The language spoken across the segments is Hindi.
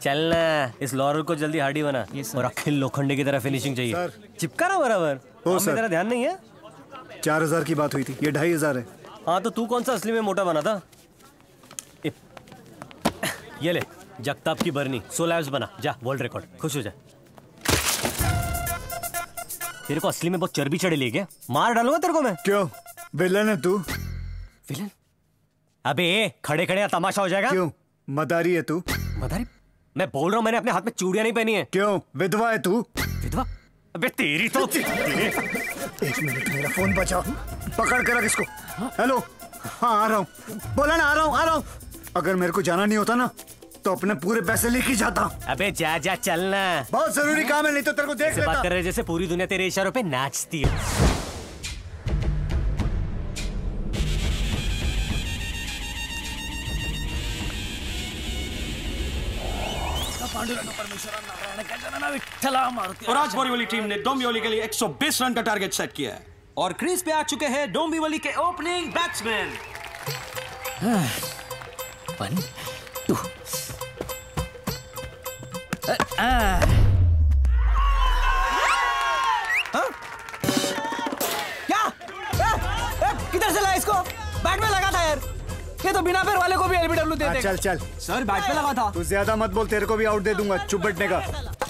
चलना, इस लॉरल को जल्दी हार्डी बना और अखिल लोखंडे की तरह फिनिशिंग चाहिए। चिपका रहा बराबर। तेरा ध्यान नहीं है? 4000 की बात हुई थी, ये 2500 है। हाँ तो तू कौन सा असली में मोटा बना था? ये ले जगताप की बरनी, 100 लैब्स बना, जा वर्ल्ड रिकॉर्ड, खुश हो जा। तेरे को असली में बहुत चर्बी चढ़ी है क्या? मार डालूंगा तेरे को मैं। क्यों, विलन है तू? विलन? अबे खड़े खड़े तमाशा हो जाएगा। क्यों, मदारी है तू? मदारी? मैं बोल रहा हूँ मैंने अपने हाथ में चूड़ियां नहीं पहनी है। क्यों, विधवा है तू? विधवा? अबे तेरी तो 1 मिनट, मेरा फोन बचाओ, पकड़ कर रख इसको। हेलो, हाँ आ रहा हूँ, बोला ना आ रहा हूँ। अगर मेरे को जाना नहीं होता ना तो अपने पूरे पैसे लेके जाता। अबे जा जा चलना, बहुत जरूरी काम है, नहीं तो तेरे को देख लेता। बात कर रहे जैसे पूरी दुनिया तेरे इशारों पे नाचती है। और आज बोरीवली टीम ने डोंबिवली के लिए 120 रन का टारगेट सेट किया है और क्रीज पे आ चुके हैं डोंबिवली के ओपनिंग बैट्समैन। 1 2 क्या? किधर से लाया इसको? बैट में लगा था यार, ये तो बिना पैर वाले को भी एलबीडब्ल्यू दे देगा। चल चल सर, बैट पे लगा था। तू ज्यादा मत बोल, तेरे को भी आउट दे दूंगा, चुप बैठने का।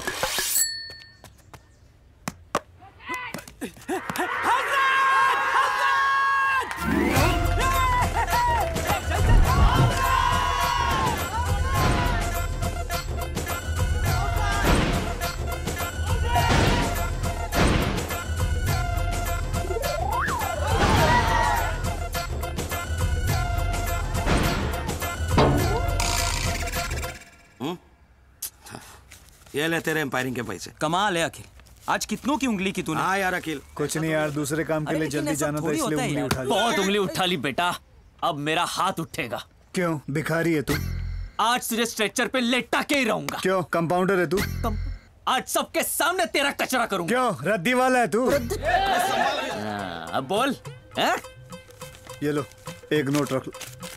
ये ले तेरे एम्पायरिंग के पैसे। कमाल है अखिल, आज कितनों की उंगली की तूने? हाँ यार अखिल, कुछ नहीं यार, दूसरे काम के लिए जल्दी जाना था इसलिए उंगली उठा ली। बहुत उंगली उठा ली बेटा, अब मेरा हाथ उठेगा। क्यों, भिखारी है तू? आज तुझे स्ट्रेचर पे लेटा के ही रहूंगा। क्यों, कंपाउंडर है तू? आज सबके सामने तेरा कचरा करूंगा। क्यों, रद्दी वाला है तू? अब बोल है? ये लो, 1 नोट रख लो।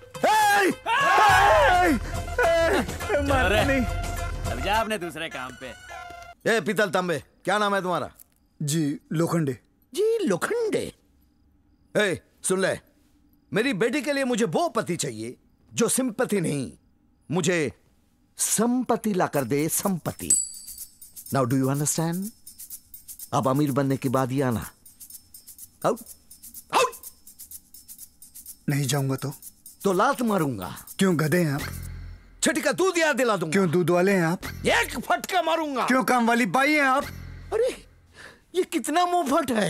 नहीं, अब जा अपने दूसरे काम पे। ए पीतल तांबे, क्या नाम है तुम्हारा? जी लोखंडे। जी लोखंडे। ए सुन ले, मेरी बेटी के लिए मुझे वो पति चाहिए जो सिंपैथी नहीं, मुझे संपत्ति ला कर दे, संपत्ति। Now do you understand? अब अमीर बनने के बाद ही आना। Out out. नहीं जाऊंगा तो लात मारूंगा। क्यों, गधे हैं आप? छठी का दूध याद दिला दूंगा। क्यों, दूध वाले हैं आप? एक फटका मारूंगा। क्यों, काम वाली बाई हैं आप? अरे ये कितना मुंह फट है।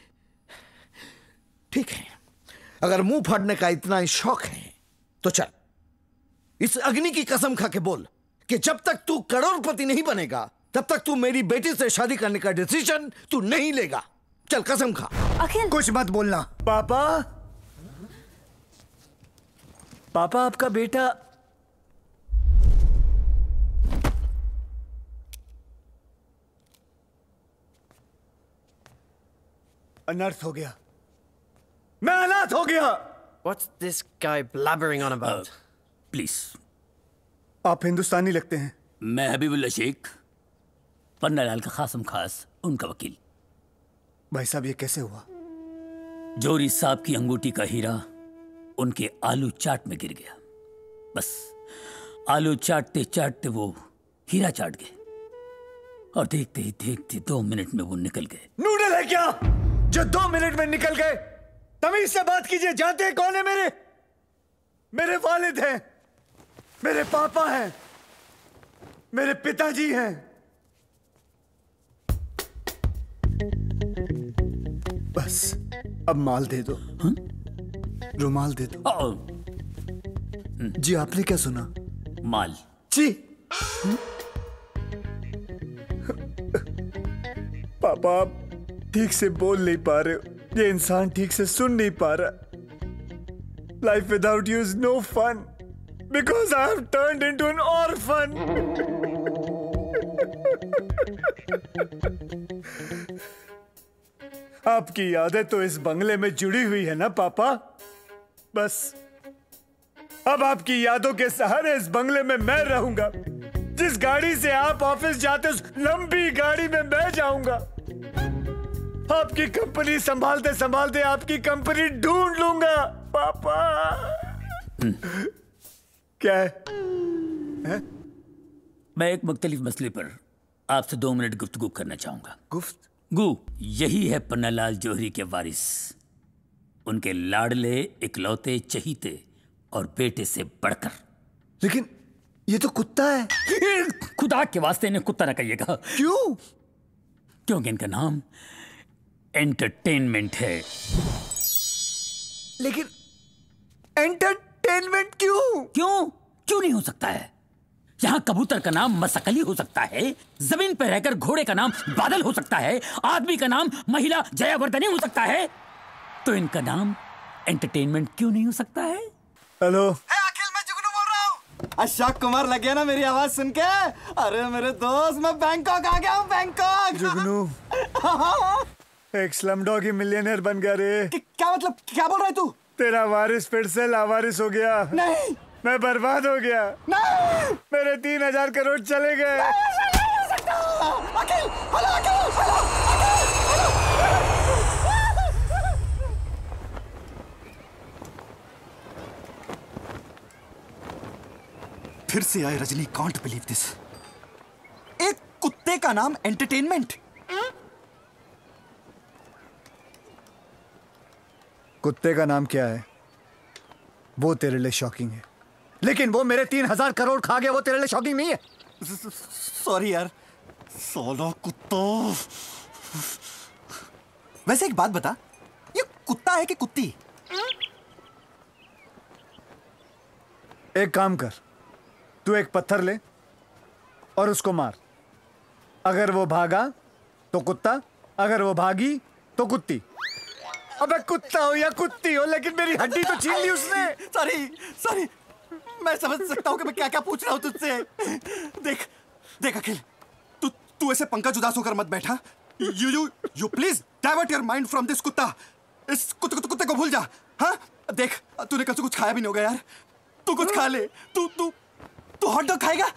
ठीक है, अगर मुंह फाड़ने का इतना ही शौक है तो चल, इस अग्नि की कसम खा के बोल कि जब तक तू करोड़पति नहीं बनेगा तब तक तू मेरी बेटी से शादी करने का डिसीजन तू नहीं लेगा। चल कसम खा। अखिल, कुछ मत बोलना। पापा, पापा आपका बेटा अनर्थ हो गया, मैं अनाथ हो गया। What's this guy blabbering on about? Please. आप हिंदुस्तानी लगते हैं। मैं हबीबुल्ला शेख, पन्नालाल का खासम खास, उनका वकील। भाई साहब, ये कैसे हुआ? जोरी साहब की अंगूठी का हीरा उनके आलू चाट में गिर गया। बस आलू चाटते चाटते वो हीरा चाट गए और देखते ही देखते 2 मिनट में वो निकल गए। नूडल है क्या जो 2 मिनट में निकल गए? तमीज से बात कीजिए। जानते हैं कौन है? मेरे वालिद हैं, मेरे पापा हैं, मेरे पिताजी हैं। बस अब माल दे दो। रुमाल दे दो। जी आपने क्या सुना? माल। जी पापा, आप ठीक से बोल नहीं पा रहे हो, ये इंसान ठीक से सुन नहीं पा रहा। Life without you is no fun because I have turned into an orphan. आपकी यादें तो इस बंगले में जुड़ी हुई है ना पापा? बस अब आपकी यादों के सहारे इस बंगले में मैं रहूंगा। जिस गाड़ी से आप ऑफिस जाते उस लंबी गाड़ी में मैं जाऊंगा। आपकी कंपनी संभालते संभालते आपकी कंपनी ढूंढ लूंगा पापा। क्या है? मैं एक मुख्तलिफ मसले पर आपसे 2 मिनट गुफ्तगू करना चाहूंगा। गुफ्तगू? यही है पन्नालाल जौहरी के वारिस, उनके लाडले इकलौते चहीते और बेटे से बढ़कर। लेकिन ये तो कुत्ता है। खुदा के वास्ते इन्हें कुत्ता न कहिएगा। क्यों? क्योंकि इनका नाम एंटरटेनमेंट है। लेकिन एंटरटेनमेंट क्यों? क्यों नहीं हो सकता है? यहां कबूतर का नाम मसकली हो सकता है, जमीन पर रहकर घोड़े का नाम बादल हो सकता है, आदमी का नाम महिला जयावर्धनी हो सकता है, तो इनका नाम एंटरटेनमेंट क्यों नहीं हो सकता है? हेलो अखिल, मैं जुगनू बोल रहा हूँ। अशोक कुमार लग गया ना मेरी आवाज सुन के? अरे मेरे दोस्त, मैं बैंकॉक आ गया हूँ। बैंकॉक। जुगनू एक स्लमडॉग मिलियनेयर बन गया रे। क्या मतलब? क्या बोल रहा है तू? तेरा वारिस फिर से लावारिस हो गया। नहीं, मैं बर्बाद हो गया। नहीं, मेरे 3,000 करोड़ चले गए। नहीं हो सकता। अखिल, हेलो अखिल, हेलो फिर से आए रजनी। Can't believe this. एक कुत्ते का नाम एंटरटेनमेंट। कुत्ते का नाम क्या है वो तेरे लिए शॉकिंग है, लेकिन वो मेरे 3,000 करोड़ खा गया, वो तेरे लिए शॉकिंग नहीं है। सॉरी यार, सोलो कुत्तो। वैसे एक बात बता, ये कुत्ता है कि कुत्ती? एक काम कर, तू एक पत्थर ले और उसको मार। अगर वो भागा तो कुत्ता, अगर वो भागी तो कुत्ती। अबे कुत्ता हो या कुत्ती हो, लेकिन मेरी हड्डी तो छीन ली उसने। सॉरी, मैं समझ सकता हूँ कि मैं क्या क्या पूछ रहा हूँ तुझसे। देख अखिल, तू ऐसे पंकज उदास होकर मत बैठा। You please divert your mind from this कुत्ता। इस कुत्ते को भूल जा। हाँ, देख तूने कल से कुछ खाया भी नहीं होगा यार। तू कुछ खा ले। तू हॉट डॉग खाएगा?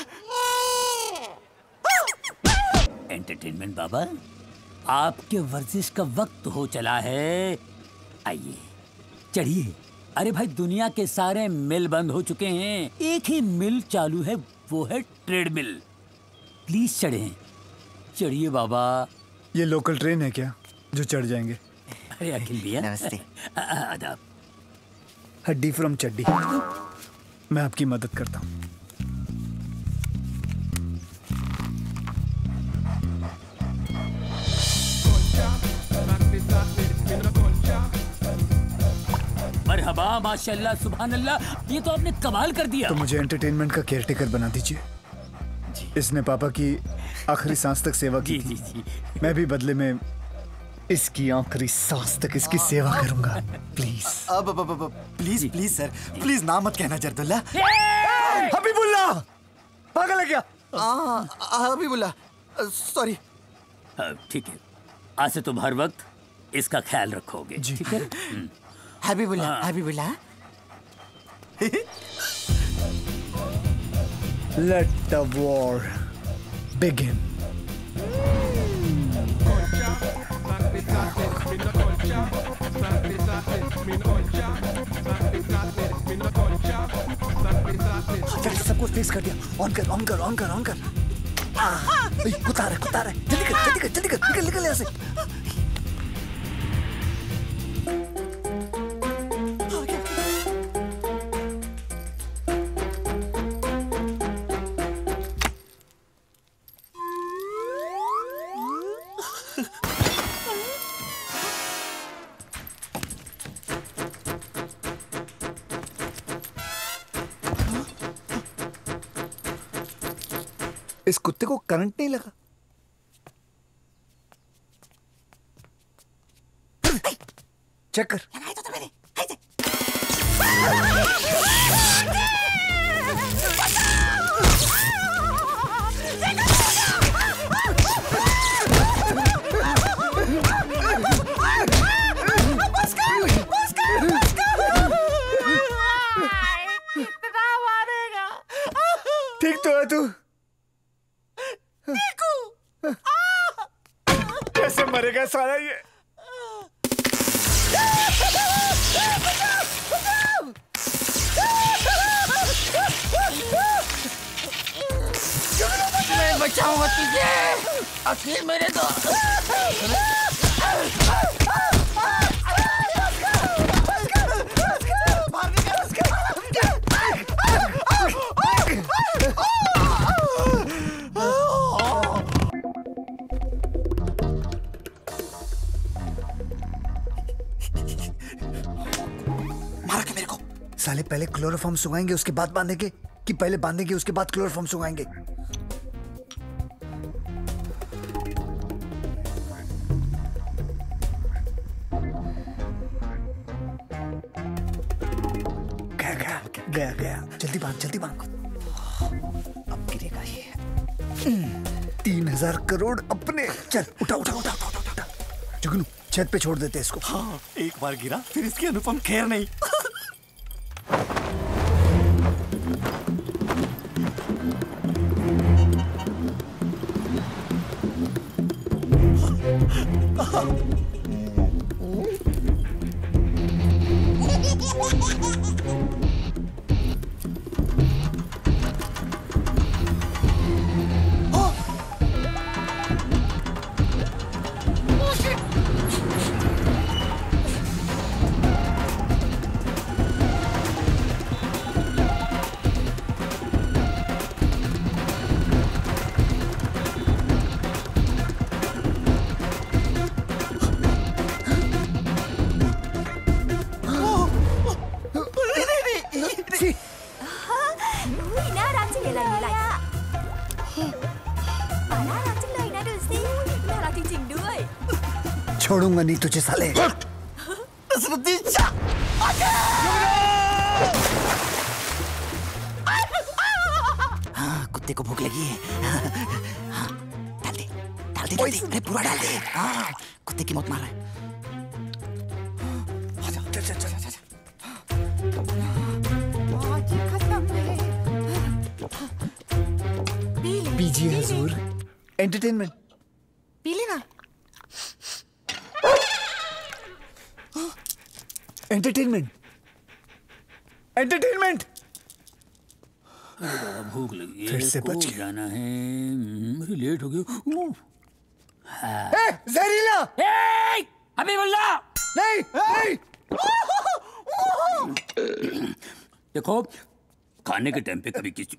एंटरटेनमेंट बाबा, आपके वर्जिश का वक्त हो चला है। आइए चढ़िए। अरे भाई, दुनिया के सारे मिल बंद हो चुके हैं, एक ही मिल चालू है, वो है ट्रेडमिल। प्लीज चढ़िए बाबा। ये लोकल ट्रेन है क्या जो चढ़ जाएंगे? अरे अखिल भैया, नमस्ते। आदाब। हड्डी फ्रॉम चड्डी। मैं आपकी मदद करता हूँ। मरहबा, माशाल्लाह, सुभान अल्लाह, ये तो आपने कमाल कर दिया। तो मुझे एंटरटेनमेंट का केयरटेकर बना दीजिए। इसने पापा की आखिरी सांस तक सेवा की। जी। मैं भी बदले में इसकी आखिरी सांस तक इसकी सेवा करूंगा। प्लीज। प्लीज सर, प्लीज नाम मत कहना जरदुल्ला। हबीबुल्लाह, पागल है क्या? हबीबुल्लाह, सॉरी। ठीक है, आज से तुम हर वक्त इसका ख्याल रखोगे। ठीक है? Habibullah. Let the war begin. सब कुछ तेज कर दिया। ऑन कर। कुत्ता रहा है। जल्दी कर, निकल यहाँ से। इस कुत्ते को करंट नहीं लगा? चेक कर। ठीक तो है तू? कैसे मरेगा साला ये? मैं बचाऊंगा तुझे अखिल मेरे दोस्त। मारा क्या मेरे को? साले पहले क्लोरोफॉर्म सुखाएंगे उसके बाद बांधेंगे कि पहले बांधेंगे उसके बाद क्लोरोफॉर्म सुखाएंगे? गया गया, जल्दी बांध जल्दी बांध। अब गिरेगा ये। 3000 करोड़ अपने। चल उठा उठा उठा उठा उठा, उठा। जुगनू छत पे छोड़ देते इसको। हाँ, एक बार गिरा फिर इसकी अनुपम खैर नहीं। छोड़ूंगा नहीं तुझे साले। हाँ, कुत्ते को भूख लगी है। हाँ, डाल दे जल्दी। अरे पूरा डाल दे। हाँ, कुत्ते की मौत मार रहा है। चल चल चल चल। पीजिए हुजूर। एंटरटेनमेंट पी लेना। Entertainment entertainment. भूख लगी है, फिर से बच गया। जाना है। लेट हो गया। जहरीला। हबीबुल्लाह नहीं नहीं। देखो खाने के टाइम पे कभी किसी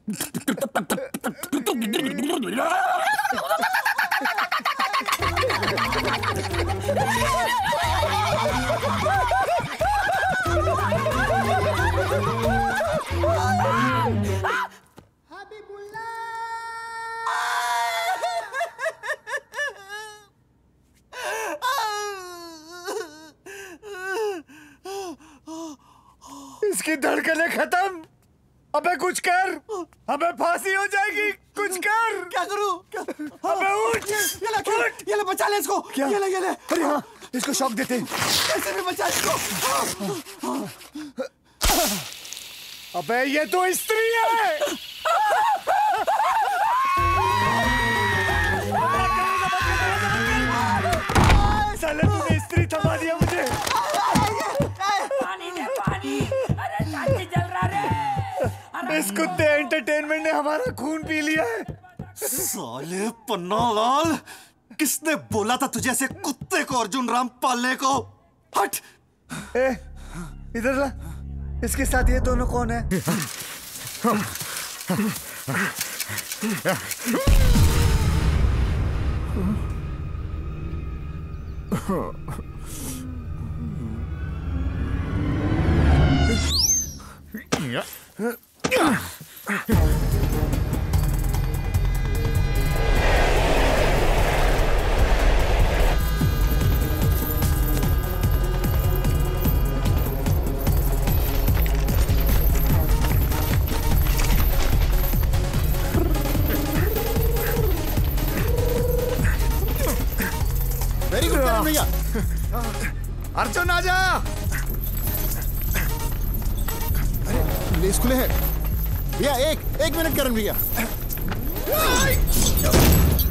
इसकी धड़कनें खत्म। अबे कुछ कर, अबे फांसी हो जाएगी। कुछ कर। क्या करूं? अबे उठ। ये ले बचा ले इसको। क्या? ये ले। अरे हाँ, इसको शॉक देते हैं। कैसे भी बचा इसको। अबे ये तो स्त्री है। साले तूने स्त्री थमा दिया मुझे। पानी दे पानी। अरे चाची जल रहा रे। इस कुत्ते एंटरटेनमेंट ने हमारा खून पी लिया है। साले पन्नालाल, किसने बोला था तुझे ऐसे कुत्ते को अर्जुन राम पालने को? हट। इधर ला। इसके साथ ये दोनों कौन है? वेरी गुड करण भैया। अर्जुन आजा। अरे लेस खुले हैं भैया। एक मिनट करण भैया।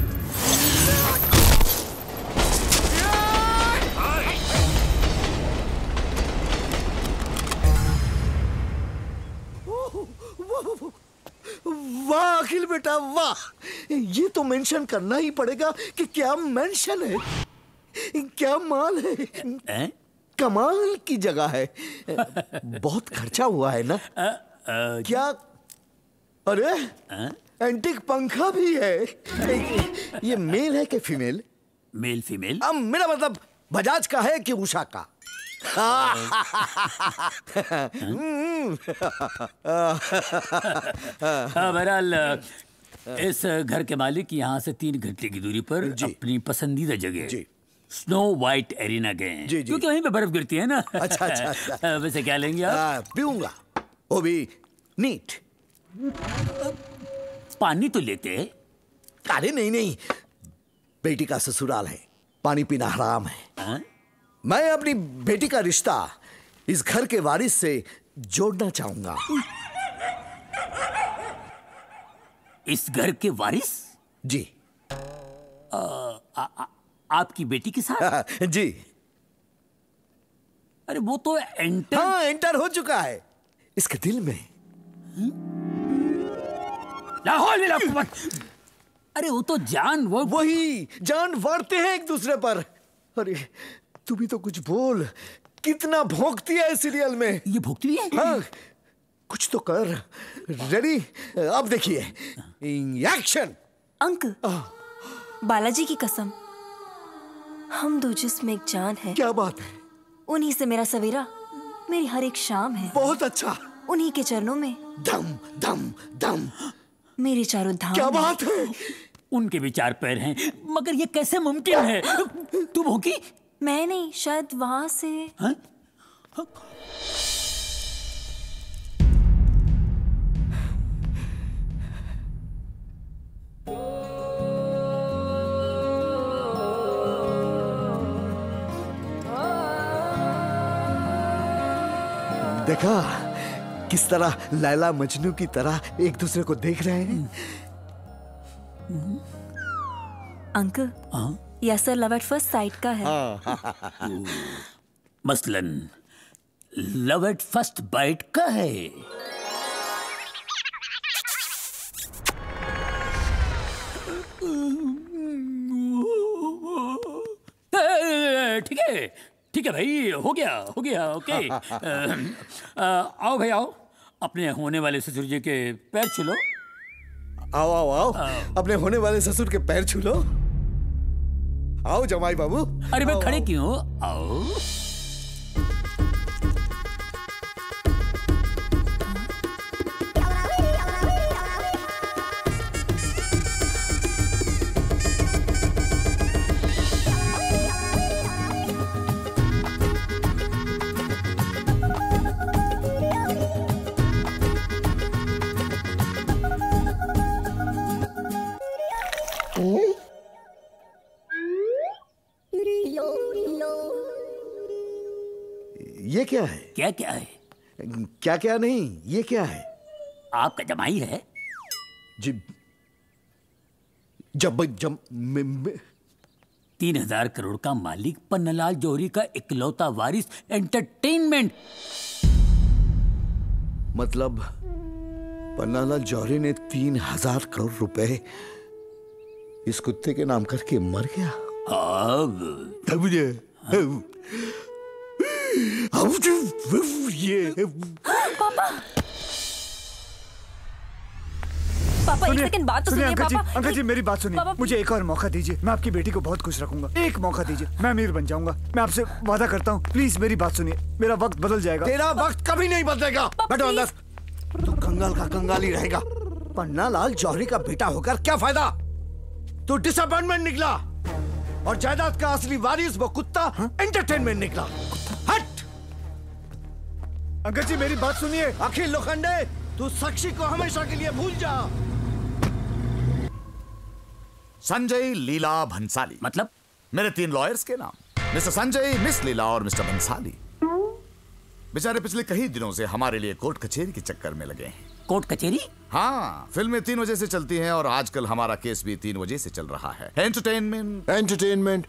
वाह अखिल बेटा वाह, ये तो मेंशन करना ही पड़ेगा कि क्या मेंशन है, क्या माल है, कमाल की जगह है। बहुत खर्चा हुआ है ना? क्या? अरे एंटीक पंखा भी है। ये मेल है कि फीमेल? Male female? मेरा मतलब बजाज का है कि उषा का? बहरहाल इस घर के मालिक यहाँ से 3 घंटे की दूरी पर अपनी पसंदीदा जगह स्नो वाइट एरिना गए हैं, क्योंकि वहीं पे बर्फ गिरती है ना। अच्छा। वैसे क्या लेंगे आप? पीऊंगा, वो भी नीट। पानी तो लेते? अरे नहीं, बेटी का ससुराल है, पानी पीना हराम है। मैं अपनी बेटी का रिश्ता इस घर के वारिस से जोड़ना चाहूंगा। इस घर के वारिस? जी। आपकी बेटी के साथ? जी। अरे वो तो एंटर। हाँ, एंटर हो चुका है इसके दिल में। लाहौल। अरे वो तो वही जान वारते हैं एक दूसरे पर। अरे तू भी तो कुछ बोल, कितना भौंकती है सीरियल में। ये भौंकती है? हाँ, कुछ तो कर। रेडी? अब देखिए, एक्शन। अंक, बालाजी की कसम, हम दो जिस्म एक जान है। क्या बात है? उन्हीं से मेरा सवेरा, मेरी हर एक शाम है। बहुत अच्छा। उन्हीं के चरणों में दम दम दम मेरे चारों धाम। क्या बात है? उनके भी 4 पैर हैं, मगर ये कैसे मुमकिन है? तू भौंकी? मैं नहीं, शायद वहां से। हाँ? देखा किस तरह लैला मजनू की तरह एक दूसरे को देख रहे हैं। अंकल, यह sir love at first sight का है। मसलन लव एट फर्स्ट बाइट का है। ठीक है भाई, हो गया ओके। आओ भाई आओ, अपने होने वाले ससुर जी के पैर छू लो। आओ। अपने होने वाले ससुर के पैर छू लो। आओ जमाई बाबू। अरे मैं खड़े क्यों? आओ। ये क्या है? क्या है? क्या नहीं, ये क्या है? आपका जमाई है जी। जब 3000 करोड़ का मालिक, पन्नालाल जौहरी का इकलौता वारिस, एंटरटेनमेंट। मतलब पन्नालाल जौहरी ने 3000 करोड़ रुपए इस कुत्ते के नाम करके मर गया। पापा एक सेकंड बात तो सुनिए। पापा अंकल जी मेरी बात सुनिए, मुझे एक और मौका दीजिए। मैं आपकी बेटी को बहुत खुश रखूंगा। एक मौका दीजिए, मैं अमीर बन जाऊंगा। मैं आपसे वादा करता हूँ, प्लीज मेरी बात सुनिए। मेरा वक्त बदल जाएगा। तेरा वक्त कभी नहीं बदलेगा। बैठो अंदर। तू कंगाल का कंगाल ही रहेगा। पन्नालाल जौहरी का बेटा होकर क्या फायदा? तू डिसअपॉइंटमेंट निकला, और जायदाद का असली वारिस वो कुत्ता एंटरटेनमेंट निकला। हट। अंकल जी मेरी बात सुनिए। अखिल लोखंडे, तू साक्षी को हमेशा के लिए भूल जा। संजय लीला भंसाली। मतलब? मेरे 3 लॉयर्स के नाम, मिस्टर संजय, मिस लीला और मिस्टर भंसाली। बेचारे पिछले कई दिनों से हमारे लिए कोर्ट कचहरी के चक्कर में लगे हैं। कोर्ट कचहरी? हाँ, फिल्में 3 वजह से चलती हैं और आजकल हमारा केस भी 3 वजह से चल रहा है। एंटरटेनमेंट।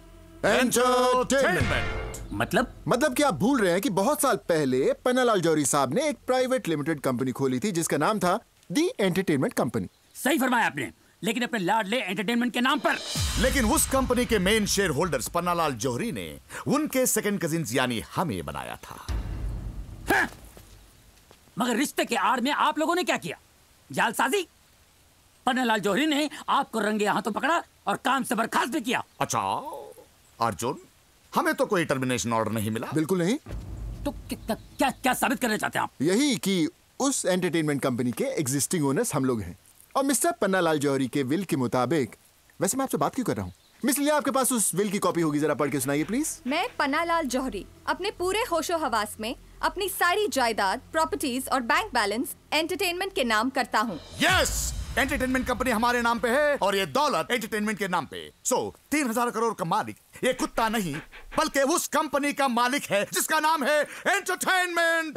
मतलब कि आप भूल रहे हैं कि बहुत साल पहले पन्नालाल जौहरी साहब ने एक प्राइवेट लिमिटेड कंपनी खोली थी जिसका नाम था दी एंटरटेनमेंट कंपनी। सही फरमाया आपने, लेकिन अपने लाडले एंटरटेनमेंट के नाम पर। लेकिन उस कंपनी के main shareholders Pannalal Jauhari ने उनके सेकंड कजिन्स यानी हमें बनाया था। हाँ। मगर रिश्ते के आड़ में आप लोगों ने क्या किया? जालसाजी। पन्नालाल जौहरी ने आपको रंगे हाथों पकड़ा और काम से बर्खास्त भी किया। अच्छा अर्जुन, हमें तो कोई टर्मिनेशन ऑर्डर नहीं मिला। बिल्कुल नहीं। तो क्या क्या साबित करना चाहते हैं आप? यही कि उस एंटरटेनमेंट कंपनी के एग्जिस्टिंग ओनर्स हम लोग हैं और मिस्टर पन्नालाल जौहरी के विल के मुताबिक। वैसे मैं आपसे बात क्यों कर रहा हूँ? मिस लिया, आपके पास उस विल की कॉपी होगी, जरा पढ़ के सुनाइए प्लीज। मैं पन्नालाल जौहरी अपने पूरे होशो हवास में अपनी सारी जायदाद, प्रॉपर्टीज और बैंक बैलेंस एंटरटेनमेंट के नाम करता हूँ। यस, एंटरटेनमेंट कंपनी हमारे नाम पे है और ये दौलत एंटरटेनमेंट के नाम पे। 3000 करोड़ का मालिक ये कुत्ता नहीं बल्कि उस कंपनी का मालिक है जिसका नाम है एंटरटेनमेंट।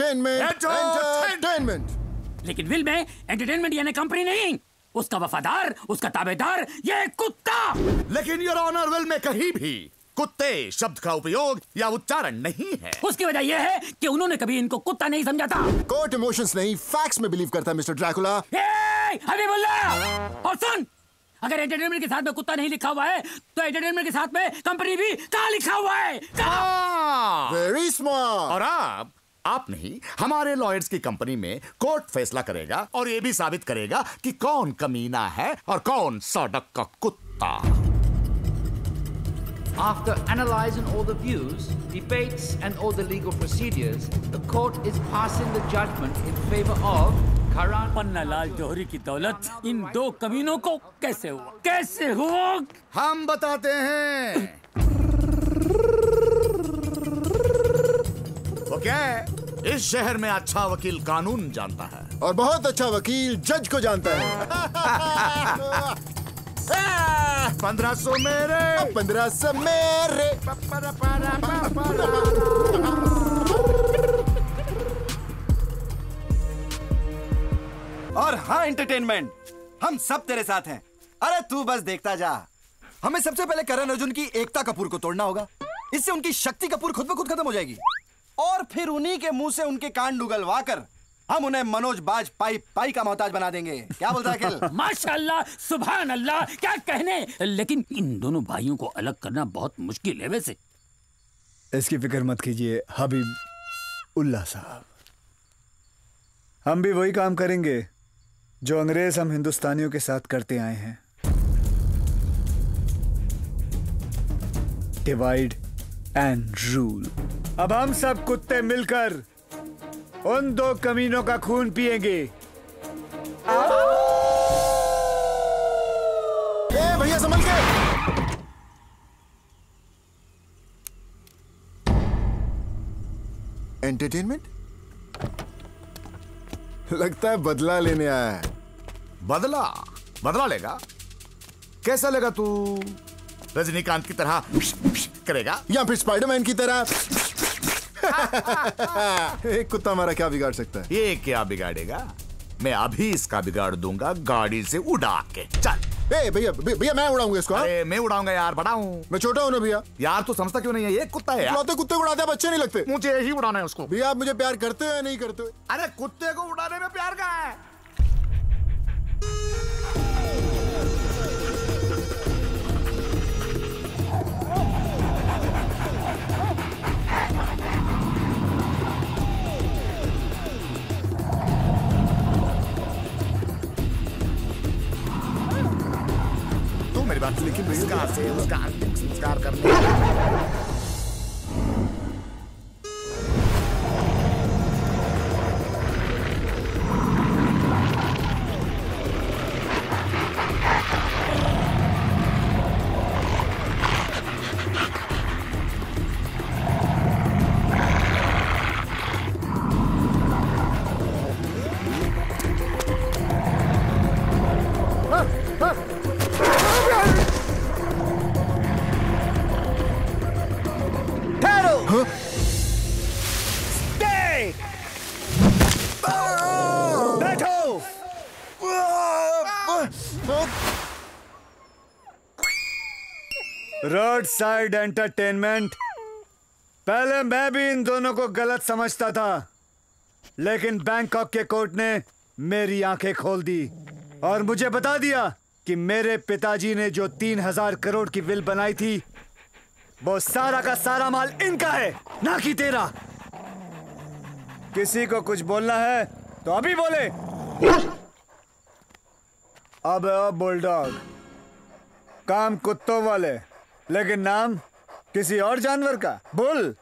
एंटरटेनमेंट। लेकिन विल में एंटरटेनमेंट यानी कंपनी नहीं, उसका वफादार, उसका ताबेदार ये कुत्ता। लेकिन योर ऑनर, विल में कहीं भी कुत्ते शब्द का उपयोग या उच्चारण नहीं है। उसकी वजह यह है कि उन्होंने कभी इनको कुत्ता नहीं समझा था। कोर्ट इमोशंस नहीं, फैक्ट्स में बिलीव करता है मिस्टर ड्रैकुला। और सुन, अगर एंटरटेनमेंट के साथ में कुत्ता नहीं लिखा हुआ है तो एंटरटेनमेंट के साथ में कंपनी भी कहाँ लिखा हुआ है? Very smart. और आप नहीं, हमारे लॉयर्स की कंपनी में कोर्ट फैसला करेगा और ये भी साबित करेगा कि कौन कमीना है और कौन सड़क का कुत्ता। After analyzing all the views, debates and all the legal procedures, the court is passing the judgment in favor of Karan Pannalal जौहरी की दौलत इन दो कमीनों को कैसे हुआ? कैसे हुआ? हम बताते हैं। ओके, इस शहर में अच्छा वकील कानून जानता है और बहुत अच्छा वकील जज को जानता है। 1500 मेरे, 1500 मेरे। और हाँ एंटरटेनमेंट, हम सब तेरे साथ हैं। अरे तू बस देखता जा। हमें सबसे पहले करण अर्जुन की एकता कपूर को तोड़ना होगा। इससे उनकी शक्ति कपूर खुद ब खुद खत्म हो जाएगी और फिर उन्हीं के मुंह से उनके कान उगलवा कर हम उन्हें मनोज बाजपाई का मोहताज बना देंगे। क्या बोलता है अखिल? माशाल्लाह, सुभान अल्लाह, क्या कहने। लेकिन इन दोनों भाइयों को अलग करना बहुत मुश्किल है। वैसे इसकी फिक्र मत कीजिए हबीब उल्लाह साहब, हम भी वही काम करेंगे जो अंग्रेज हम हिंदुस्तानियों के साथ करते आए हैं। Divide and rule. अब हम सब कुत्ते मिलकर उन दो कमीनों का खून पिएंगे। भैया संभल के। एंटरटेनमेंट लगता है बदला लेने आया है। बदला लेगा? कैसा लेगा तू? रजनीकांत की तरह करेगा या फिर स्पाइडरमैन की तरह? एक कुत्ता हमारा क्या बिगाड़ सकता है? ये क्या बिगाड़ेगा? मैं अभी इसका बिगाड़ दूंगा गाड़ी से उड़ा के। चल। भैया मैं उड़ाऊंगा इसको। अरे मैं उड़ाऊंगा यार, बड़ा हूँ मैं, छोटा हूँ ना भैया। यार तू समझता क्यों नहीं है? ये कुत्ता है यार। कुत्ते को उड़ाते हैं, बच्चे नहीं लगते। मुझे यही उड़ाना है उसको। भैया आप मुझे प्यार करते हो या नहीं करते हो? अरे कुत्ते को उड़ाने में प्यार का है। मेरी बात, लेकिन संस्कार से उसका अंतिम संस्कार करने। Roadside entertainment. पहले मैं भी इन दोनों को गलत समझता था, लेकिन बैंकॉक के कोर्ट ने मेरी आंखें खोल दी। और मुझे बता दिया कि मेरे पिताजी ने जो 3000 करोड़ की विल बनाई थी वो सारा का सारा माल इनका है, ना कि तेरा। किसी को कुछ बोलना है तो अभी बोले। अब बुलडॉग, काम कुत्तों वाले, लेकिन नाम किसी और जानवर का, बुल।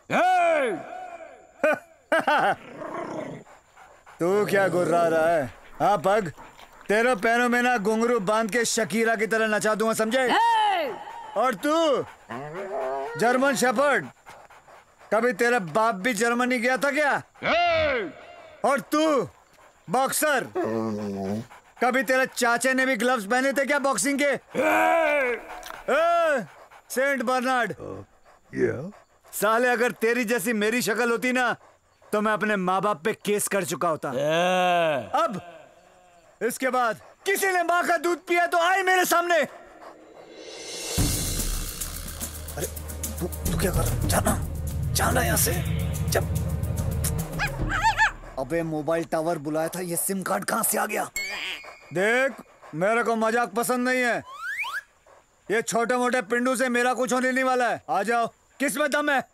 तू क्या गुर्रा रहा है? हाँ पग, तेरे पैरों में ना घुंघरू बांध के शकीरा की तरह नचा दूंगा, समझे? और तू जर्मन शेफर्ड, कभी तेरा बाप भी जर्मनी गया था क्या? और तू बॉक्सर, कभी तेरे चाचे ने भी ग्लव्स पहने थे क्या बॉक्सिंग के? सेंट बर्नार्ड, साले अगर तेरी जैसी मेरी शक्ल होती ना तो मैं अपने माँ बाप पे केस कर चुका होता। अब इसके बाद किसी ने माँ का दूध पिया तो आए मेरे सामने। अरे तू क्या कर रहा? जाना यहाँ से। जब अबे मोबाइल टावर बुलाया था, ये सिम कार्ड कहाँ से आ गया? देख, मेरे को मजाक पसंद नहीं है। ये छोटे मोटे पिंडू से मेरा कुछ होने नहीं वाला है। आ जाओ, किस में दम है?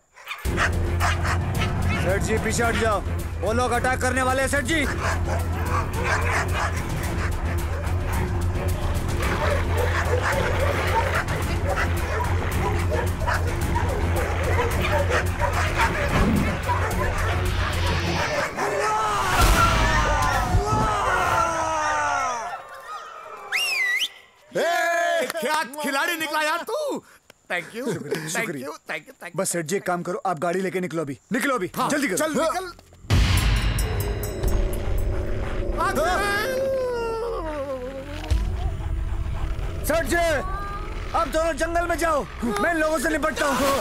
सेठ जी पीछे हट जाओ, वो लोग अटैक करने वाले हैं। सेठ जी क्या खिलाड़ी निकला यार तू। Thank you, thank you, thank you. बस सेठ जी एक काम करो, आप गाड़ी लेके निकलो अभी, निकलो अभी। हाँ, जल्दी करो। चल निकल। सेठ जी आप दोनों जंगल में जाओ, मैं इन लोगों से निपटता हूँ।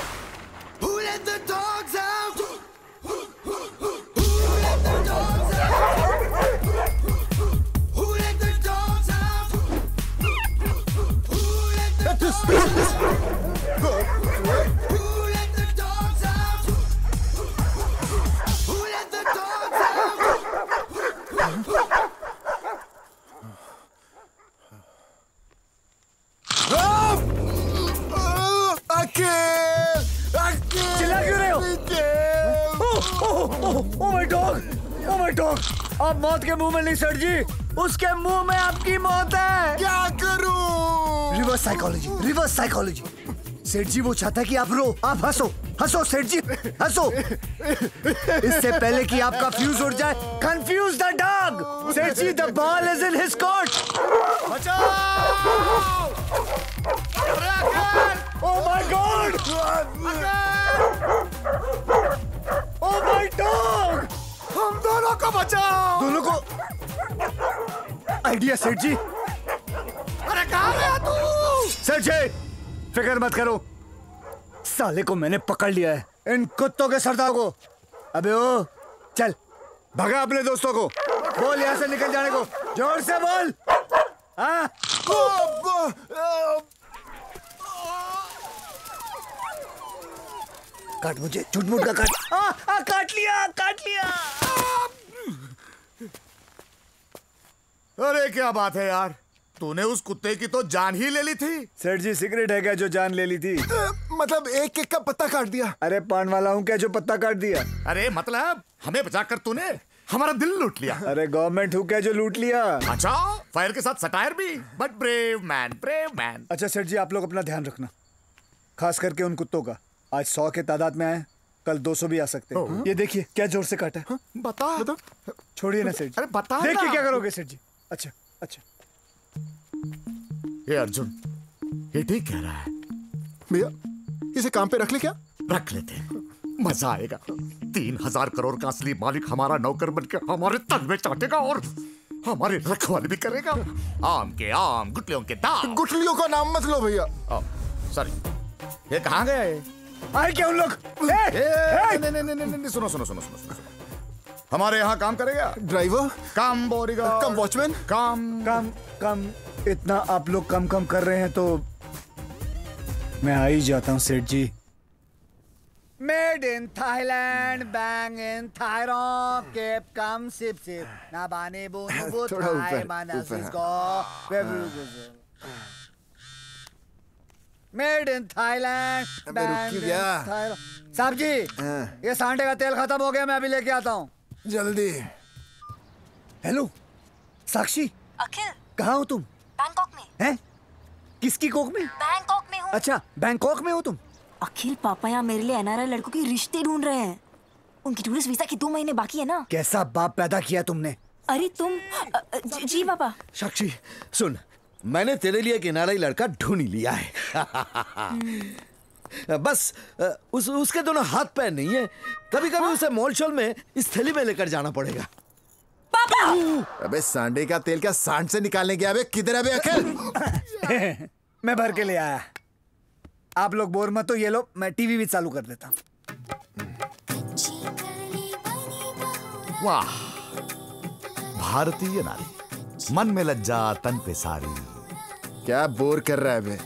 चिल्ला क्यों रहे हो? Oh my dog, oh my dog. आप मौत के मुंह में नहीं सेठ जी, उसके मुंह में आपकी मौत है। क्या करूं? Reverse psychology, reverse psychology. Seth ji वो चाहता है कि आप रो, आप हंसो, हंसो सेठ जी, हंसो। इससे पहले कि आपका फ्यूज उड़ जाए, confuse the dog. Seth ji the ball is in his court. बचाओ! Oh my God! Oh my dog! हम दोनों को बचाओ! दोनों को? आइडिया सेठ जी। अरे कहाँ गया तू? सेठ जी फिक्र मत करो, साले को मैंने पकड़ लिया है, इन कुत्तों के सरदार को। अबे ओ चल भगा अपने दोस्तों को, बोल यहाँ से निकल जाने को, जोर से बोल। हाँ काट मुझे, झूठ मूठ का काट। काट लिया, काट लिया। अरे क्या बात है यार, तूने उस कुत्ते की तो जान ही ले ली थी। सेठ जी सिगरेट है क्या जो जान ले ली थी? मतलब एक एक का पत्ता काट दिया। अरे पान वाला हूँ क्या जो पत्ता काट दिया? अरे मतलब हमें बचाकर तूने हमारा दिल लूट लिया। अरे गवर्नमेंट हूँ क्या जो लूट लिया? अच्छा, फायर के साथ सटायर भी, but brave man, brave man. अच्छा सेठ जी आप लोग अपना ध्यान रखना, खास करके उन कुत्तों का। आज 100 के तादाद में आए, कल 200 भी आ सकते हैं। ये देखिए क्या जोर से काटा है। बता। छोड़िए ना सेठ जी। अरे बता। देखिए क्या करोगे सेठ जी। अच्छा अच्छा। ये अर्जुन, ये ठीक कह रहा है। भैया इसे काम पे रख ले क्या? रख लेते हैं, मजा आएगा। 3000 करोड़ का असली मालिक हमारा नौकर बनकर हमारे तन में चाटेगा और हमारे रखवाली भी करेगा। आम के आम, गुठलियों के दाम। गुठलियों का नाम मत लो भैया। सॉरी, ये कहाँ गए? आए क्या उन लोग? नहीं, सुनो सुनो सुनो सुनो सुनो। हमारे यहाँ काम करेगा? ड्राइवर, काम बॉडीगार्ड, कम वॉचमैन, काम। इतना आप लोग कम कर रहे हैं तो मैं आ ही जाता हूँ सेठ जी। Made in Thailand, bang in Thailand, keep come sip sip. Na bane bu bu थोड़ा Thai ऊपर, manasis ऊपर, go. Made in Thailand, अबे bang रुक in गया। Thailand. साहब जी, ये सांडे का तेल खत्म हो गया, मैं अभी लेके आता हूँ। जल्दी। हेलो, साक्षी। अखिल। कहाँ हो तुम? बैंकॉक में। हैं? किसकी कोक में? बैंकॉक में हूँ। अच्छा, बैंकॉक में हो तुम? अखिल, पापा यहाँ मेरे लिए एनआरआई लड़कों के रिश्ते ढूंढ रहे हैं। उनकी टूरिस्ट वीजा की 2 महीने बाकी है ना। कैसा बाप पैदा किया तुमने? अरे तुम जी पापा। साक्षी सुन, मैंने तेरे लिए एक एनआरआई लड़का ढूंढ ही लिया है। बस उसके दोनों हाथ पैर नहीं है। कभी कभी उसे मॉल शॉल में इस थैली में लेकर जाना पड़ेगा। पापा! अबे सांडे का तेल क्या सांड से निकालने गया? अबे किधर है बे अखिल? मैं भर के ले आया। आप लोग बोर मत हो, ये लो, मैं टीवी भी चालू कर देता हूँ। वाह, भारतीय नारी, मन में लज्जा तन पे सारी। क्या बोर कर रहा है बे?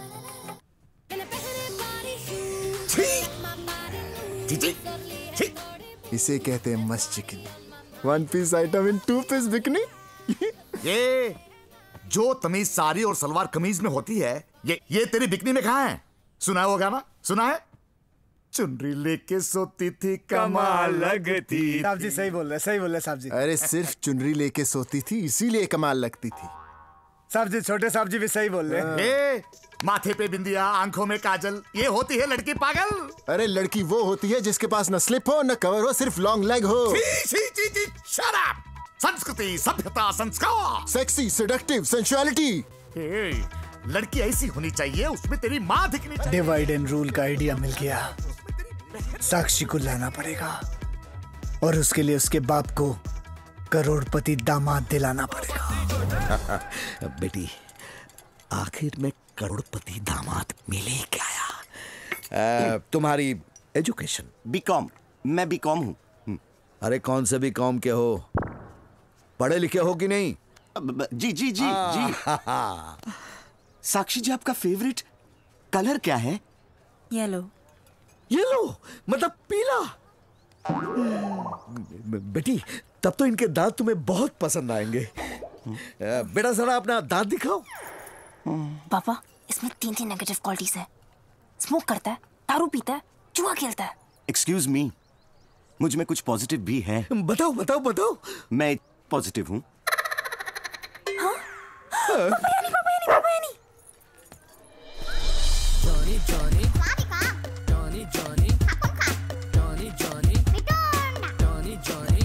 इसे कहते हैं मस्त chicken. 1 piece item in 2 piece bikini. ये जो तमीज साड़ी और सलवार कमीज में होती है, ये तेरी बिकनी में कहाँ है? सुना है वो गाना? सुना है? चुनरी लेके सोती थी कमाल लगती। साहब जी सही बोल रहे, सही बोल रहे साहब जी। अरे सिर्फ चुनरी लेके सोती थी इसीलिए कमाल लगती थी। साहब जी, छोटे साहब जी भी सही बोल रहे। माथे पे बिंदिया, आंखों में काजल, ये होती है लड़की पागल। अरे लड़की वो होती है जिसके पास न स्लिप हो न कवर हो, सिर्फ लॉन्ग लेग हो। Shut up! संस्कृति, सभ्यता, संस्कार, सेक्सी, सेडक्टिव, सेंसुअलिटी। लड़की ऐसी होनी चाहिए, उसमें तेरी माँ दिखनी चाहिए। डिवाइड एंड रूल का आइडिया मिल गया। साक्षी को लाना पड़ेगा और उसके लिए उसके बाप को करोड़पति दामाद दिलाना पड़ेगा। बेटी, आखिर में करोड़पति दामाद मिले क्या? तुम्हारी एजुकेशन? बीकॉम। मैं बीकॉम हूँ। अरे कौन से बीकॉम के हो? पढ़े लिखे हो कि नहीं? जी जी जी जी। साक्षी जी, आपका फेवरेट कलर क्या है? येलो। येलो मतलब पीला? बेटी, तब तो इनके दांत तुम्हें बहुत पसंद आएंगे। बेटा जरा अपना दांत दिखाओ। पापा, इसमें 3 नेगेटिव क्वालिटीज है। स्मोक करता है, दारू पीता है, जुआ खेलता है। एक्सक्यूज मी, मुझ में कुछ पॉजिटिव भी है। बताओ बताओ बताओ। मैं पॉजिटिव हूँ। हाँ? पापा यानी, पापा यानी, पापा यानी। Johnny, Johnny. Johnny, Johnny. Johnny, Johnny. Johnny, Johnny.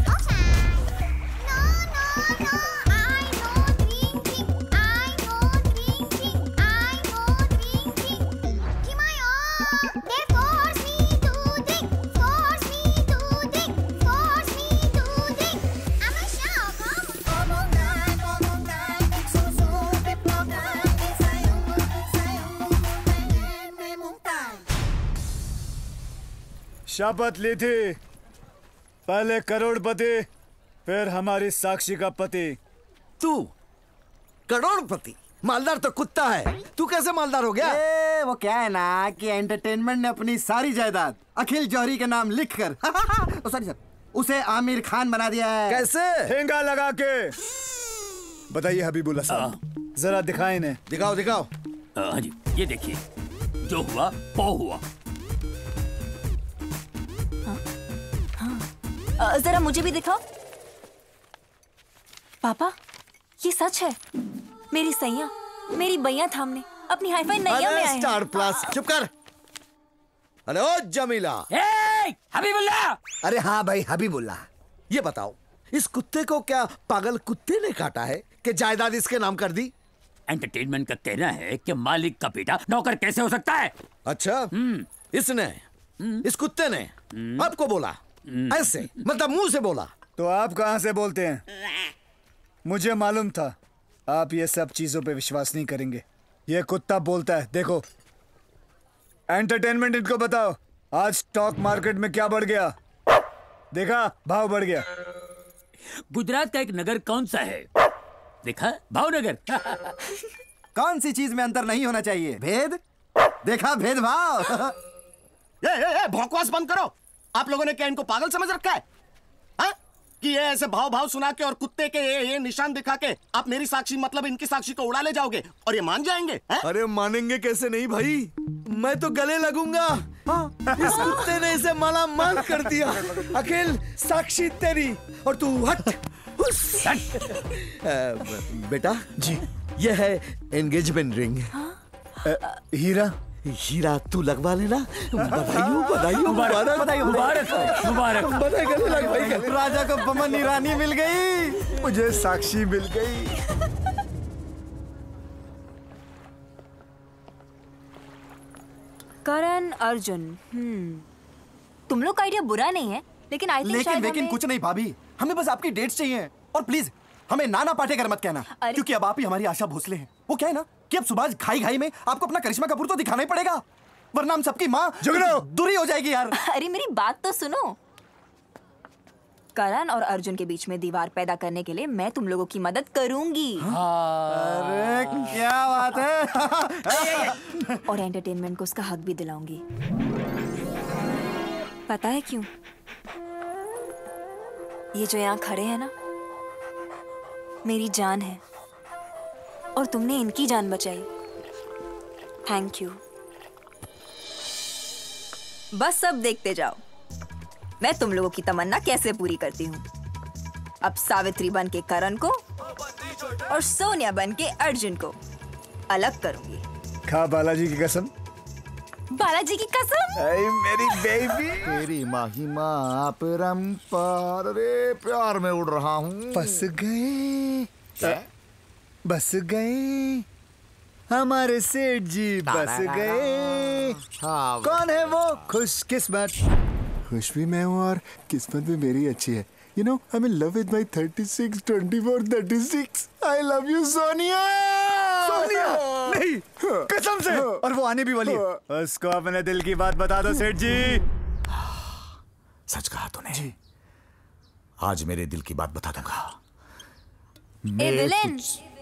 शपथ ली थी, पहले करोड़पति फिर हमारी साक्षी का पति। तू करोड़पति? मालदार तो कुत्ता है, तू कैसे मालदार हो गया? वो क्या है ना कि एंटरटेनमेंट ने अपनी सारी जायदाद अखिल जौहरी के नाम लिखकर सॉरी सर, उसे आमिर खान बना दिया है। कैसे? ठेंगा लगा के। बताइए हबीबुल्ला साहब, जरा दिखाएं इन्हें। दिखाओ दिखाओ। हाँ जी, ये देखिए, जो हुआ वो हुआ। जरा मुझे भी दिखाओ। पापा, ये सच है। मेरी सैया, मेरी बैया थामने अपनी हाईफाई नैया में आए हैं। Star Plus. चुप कर। अरे ओ जमीला। हबीबुल्ला। अरे हाँ भाई हबीबुल्ला, ये बताओ, इस कुत्ते को क्या पागल कुत्ते ने काटा है कि जायदाद इसके नाम कर दी? एंटरटेनमेंट का कहना है कि मालिक का बेटा नौकर कैसे हो सकता है? अच्छा, इसने, इस कुत्ते ने आपको बोला? ऐसे मतलब मुंह से बोला? तो आप कहां से बोलते हैं? मुझे मालूम था आप ये सब चीजों पे विश्वास नहीं करेंगे। ये कुत्ता बोलता है। देखो, एंटरटेनमेंट इनको बताओ, आज स्टॉक मार्केट में क्या बढ़ गया? देखा, भाव बढ़ गया। गुजरात का एक नगर कौन सा है? देखा, भावनगर। कौन सी चीज में अंतर नहीं होना चाहिए? भेद। देखा, भेदभाव। बकवास बंद करो। आप लोगों ने क्या इनको पागल समझ रखा है? हाँ? कि ये ऐसे भाव भाव सुना के और कुत्ते के ये निशान दिखा के आप मेरी साक्षी मतलब इनकी साक्षी को उड़ा ले जाओगे और ये मान जाएंगे? अरे मानेंगे कैसे नहीं भाई, मैं तो गले लगूंगा। इस कुत्ते ने इसे माला माल कर दिया। अखिल साक्षी तेरी और तू हट। बेटा जी, ये है एंगेजमेंट रिंग। हीरा हीरा तू लगवा लेना। बधाई मुबारक बधाई गले लग भाई। राजा को बमन रानी मिल गई, मुझे साक्षी मिल गई। करण अर्जुन, तुम लोग का आइडिया बुरा नहीं है, लेकिन आई थिंक लेकिन कुछ नहीं भाभी, हमें बस आपकी डेट्स चाहिए। और प्लीज हमें नाना पाटेकर मत कहना, क्योंकि अब आप ही हमारी आशा भोसले हैं। वो क्या है ना कि अब सुभाष घाई में आपको अपना करिश्मा कपूर तो दिखाना ही पड़ेगा, वरना हम सबकी माँ दूरी हो जाएगी यार। अरे मेरी बात तो सुनो। करण और अर्जुन के बीच में दीवार पैदा करने के लिए मैं तुम लोगों की मदद करूंगी। अरे क्या बात है। और एंटरटेनमेंट को उसका हक भी दिलाऊंगी। पता है क्यों? ये जो यहाँ खड़े हैं ना, मेरी जान है और तुमने इनकी जान बचाई। Thank you. बस सब देखते जाओ मैं तुम लोगों की तमन्ना कैसे पूरी करती हूँ। अब सावित्री बन के करण को और सोनिया बन के अर्जुन को अलग करूंगी। खा बालाजी की कसम। बालाजी की कसम। मेरी बेबी। तेरी माही माँ परंपार, रे प्यार में उड़ रहा हूँ। बस गए बस गए हमारे सेठ जी, बस गए। हाँ, कौन है वो खुशकिस्मत? खुश भी मैं हूँ और किस्मत भी मेरी अच्छी है। You know, I'm in love with my 36, 24, 36. I love you, Sonia. Sonia नहीं, कसम से। और वो आने भी वाली है। उसको अपने दिल की बात बता दो सेठ जी। सच कहा तूने जी। आज मेरे दिल की बात बता दूंगा। A villain.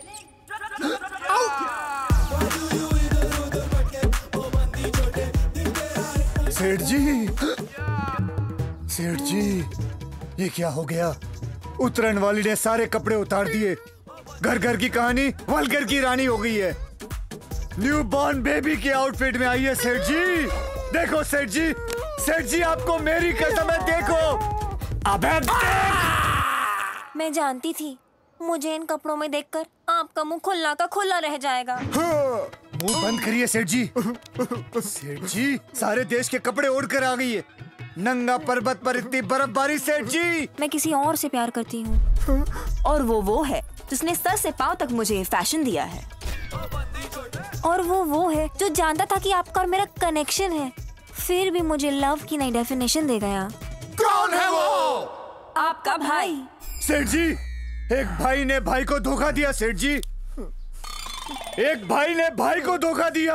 सेठ जी, सेठ जी, ये क्या हो गया? उतरन वाली ने सारे कपड़े उतार दिए। घर घर की कहानी वलगर की रानी हो गई है। न्यू बॉर्न बेबी के आउटफिट में आई है सेठ जी। देखो सेठ जी, सेठ जी आपको मेरी कसम है, देखो। अबे मैं जानती थी मुझे इन कपड़ों में देखकर आपका मुंह खुला का खुला रह जाएगा। मुंह बंद करिए सेठ जी। सेठ जी सारे देश के कपड़े ओढ़ कर आ गई है। नंगा पर्वत पर इतनी बर्फबारी सेठ जी। मैं किसी और से प्यार करती हूँ और वो है जिसने सर से पांव तक मुझे ये फैशन दिया है। और वो है जो जानता था कि आपका और मेरा कनेक्शन है, फिर भी मुझे लव की नई डेफिनेशन दे गया। कौन है वो? आपका भाई। सेठ जी, एक भाई ने भाई को धोखा दिया सेठ जी। एक भाई ने भाई को धोखा दिया।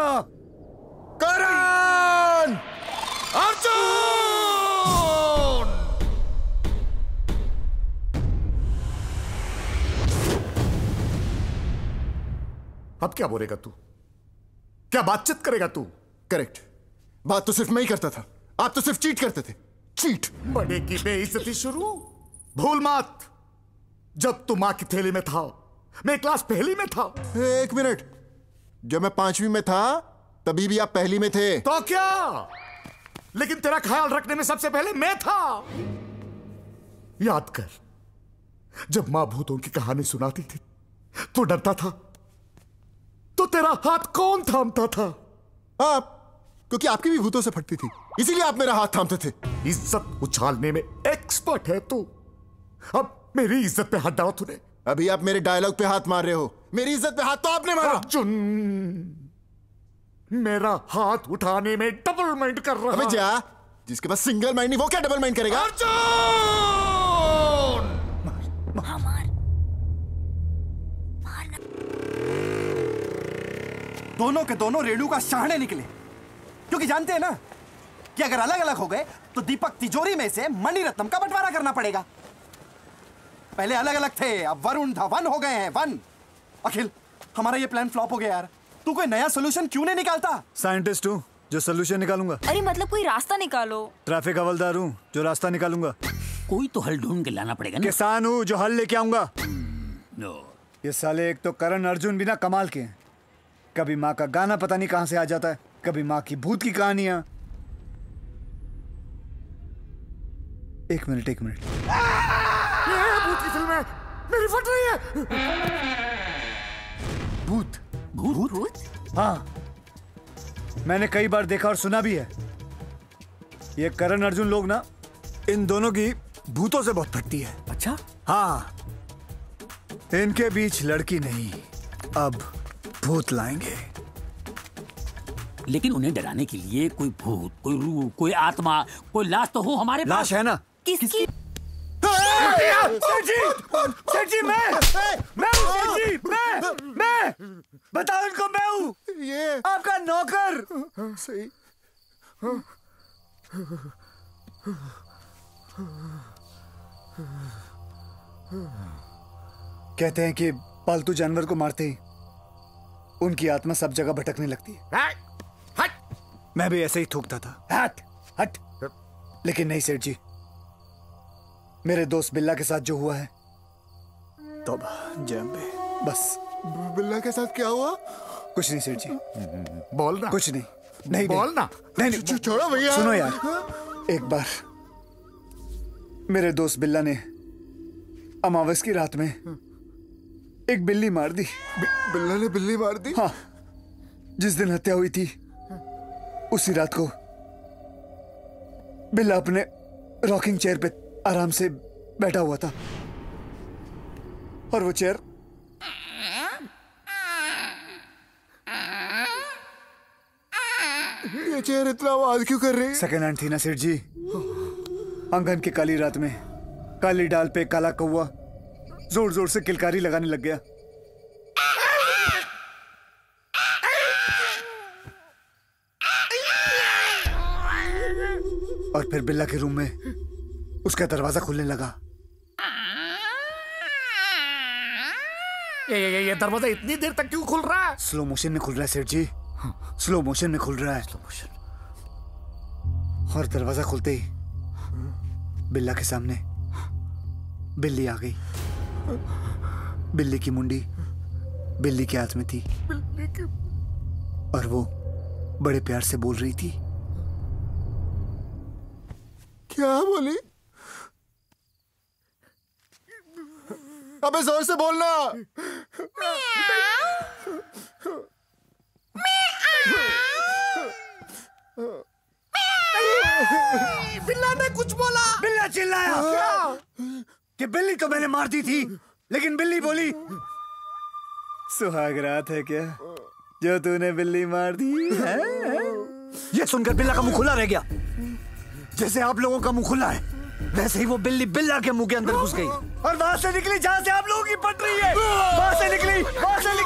करण! अर्जुन! अब क्या बोलेगा तू? क्या बातचीत करेगा तू? करेक्ट, बात तो सिर्फ मैं ही करता था, आप तो सिर्फ चीट करते थे। चीट। बड़े की बेइज्जती शुरू। भूल मत, जब तू मां की थैली में था मैं क्लास पहली में था। एक मिनट, जब मैं 5वीं में था तभी भी आप पहली में थे। तो क्या, लेकिन तेरा ख्याल रखने में सबसे पहले मैं था। याद कर, जब मां भूतों की कहानी सुनाती थी तो डरता था, तो तेरा हाथ कौन थामता था? आप, क्योंकि आपकी भी भूतों से फटती थी, इसीलिए आप मेरा हाथ थामते थे। इज्जत उछालने में एक्सपर्ट है तू। अब मेरी इज्जत पे हाथ डाला तूने। अभी आप मेरे डायलॉग पे हाथ मार रहे हो, मेरी इज्जत पे हाथ तो आपने मारा। अर्जुन, मेरा हाथ उठाने में डबल माइंड कर रहा। अबे जा, जिसके पास सिंगल माइंड नहीं वो क्या डबल माइंड करेगा? अर्जुन! दोनों के दोनों रेणु का शाहने निकले, क्योंकि जानते हैं ना कि अगर अलग अलग हो गए तो दीपक तिजोरी में से मणिरत्नम का बंटवारा करना पड़ेगा। पहले अलग अलग थे, अब वरुण धवन हो गए हैं, वन। अखिल, हमारा ये प्लान फ्लॉप हो गया यार। तू कोई नया सोल्यूशन क्यों नहीं निकालता? साइंटिस्ट हूँ, जो सोल्यूशन निकालूंगा। अरे मतलब कोई रास्ता निकालो। ट्रैफिक हवलदार हूँ जो रास्ता निकालूंगा। कोई तो हल ढूंढ के लाना पड़ेगा ना। किसान हूँ जो हल लेके आऊंगा। नो। ये साले एक तो करण अर्जुन भी ना कमाल के हैं। कभी माँ का गाना पता नहीं कहाँ से आ जाता है, कभी माँ की भूत की कहानियां। एक मिनट। भूत की फिल्म है, मेरी फट रही है। भूत? भूत? हाँ, मैंने कई बार देखा और सुना भी है। ये करण अर्जुन लोग ना, इन दोनों की भूतों से बहुत फटती है। अच्छा? हाँ, इनके बीच लड़की नहीं, अब भूत लाएंगे। लेकिन उन्हें डराने के लिए कोई भूत, कोई रूह, कोई आत्मा, कोई लाश तो हो हमारे पास। लाश है ना? किसकी? सेठ जी, मैं बताओ इनको, मैं हूँ ये आपका नौकर। सही। कहते हैं कि पालतू जानवर को मारते ही उनकी आत्मा सब जगह भटकने लगती है। हट। मैं भी ऐसे ही थूकता था, हट हट। लेकिन नहीं सेठ जी, मेरे दोस्त बिल्ला के साथ जो हुआ है, तौबा जय अम्बे। बस। बिल्ला के साथ क्या हुआ? कुछ नहीं सेठ जी। बोलना। कुछ नहीं। नहीं बोलना। नहीं। छोड़ो भैया। सुनो यार, एक बार मेरे दोस्त बिल्ला ने अमावस की रात में एक बिल्ली मार दी। बिल्ला ने बिल्ली मार दी? हाँ, जिस दिन हत्या हुई थी उसी रात को बिल्ला अपने रॉकिंग चेयर पे आराम से बैठा हुआ था और वो चेयर ये चेयर इतना आवाज क्यों कर रही है? सेकेंड हैंड थी ना सेठ जी। आंगन की काली रात में काली डाल पे काला कौवा जोर जोर से किलकारी लगाने लग गया। और फिर बिल्ला के रूम में उसका दरवाजा खुलने लगा। ये दरवाजा इतनी देर तक क्यों खुल रहा है? स्लो मोशन में खुल रहा है सेठ जी, स्लो मोशन में खुल रहा है। Slow motion. और दरवाजा खुलते ही बिल्ला के सामने बिल्ली आ गई। बिल्ली की मुंडी बिल्ली के हाथ में थी और वो बड़े प्यार से बोल रही थी। क्या बोली? अबे जोर से बोलना। बिल्ला ने कुछ बोला। बिल्ला चिल्लाया कि बिल्ली तो मैंने मार दी थी, लेकिन बिल्ली बोली सुहाग रात है क्या जो तूने बिल्ली मार दी है? ये सुनकर बिल्ला का मुंह खुला रह गया। जैसे आप लोगों का मुंह खुला है, वैसे ही वो बिल्ली बिल्ला के मुंह के अंदर घुस गई और वहां से निकली जहां से आप लोगों की पट रही है। वहां से निकली